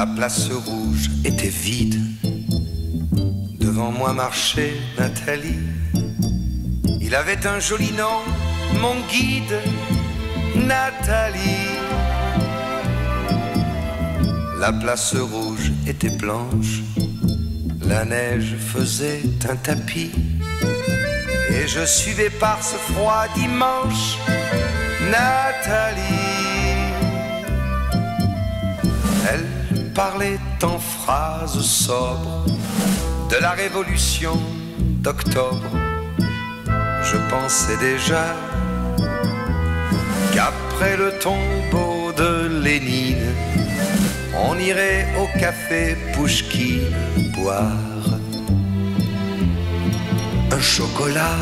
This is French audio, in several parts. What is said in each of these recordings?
La place rouge était vide. Devant moi marchait Nathalie. Il avait un joli nom, mon guide, Nathalie. La place rouge était blanche. La neige faisait un tapis. Et je suivais par ce froid dimanche Nathalie. Elle parlait en phrases sobres de la révolution d'octobre. Je pensais déjà qu'après le tombeau de Lénine, on irait au café Pouchkine boire un chocolat.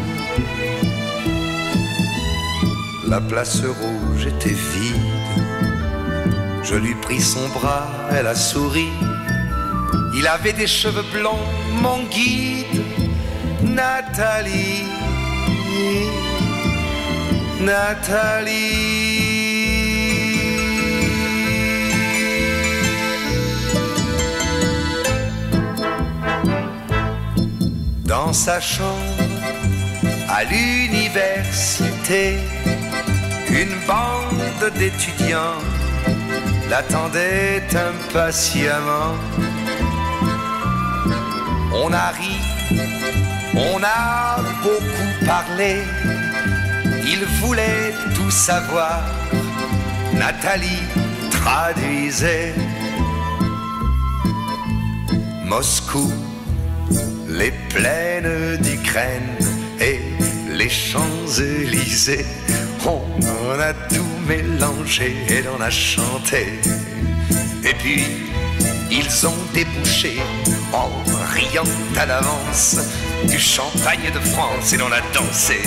La place rouge était vide. Je lui pris son bras, elle a souri. Il avait des cheveux blonds, mon guide, Nathalie. Nathalie. Dans sa chambre, à l'université, une bande d'étudiants l'attendait impatiemment. On a ri, on a beaucoup parlé. Il voulait tout savoir. Nathalie traduisait. Moscou, les plaines d'Ukraine et les Champs-Élysées. On en a tout mélangé et l'on a chanté. Et puis ils ont débouché en riant à l'avance du champagne de France et l'on a dansé.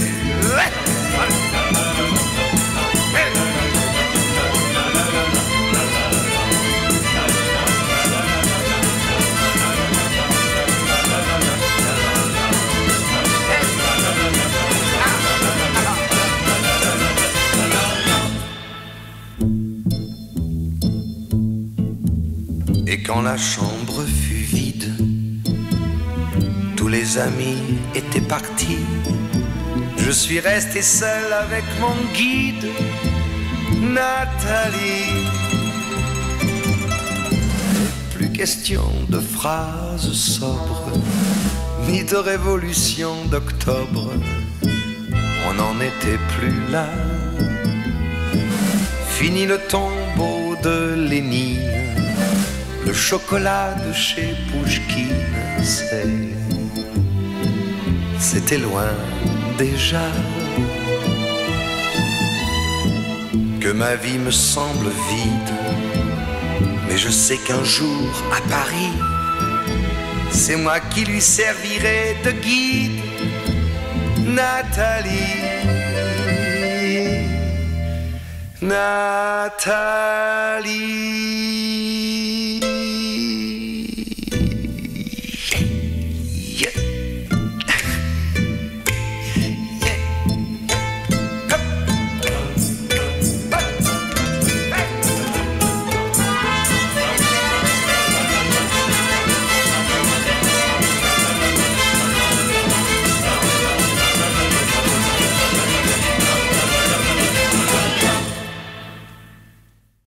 Et quand la chambre fut vide, tous les amis étaient partis. Je suis resté seul avec mon guide, Nathalie. Plus question de phrases sobres, ni de révolution d'octobre. On n'en était plus là. Fini le tombeau de Lénine. Le chocolat de chez Pouchkine, c'était loin déjà. Que ma vie me semble vide, mais je sais qu'un jour à Paris, c'est moi qui lui servirai de guide, Nathalie. Nathalie.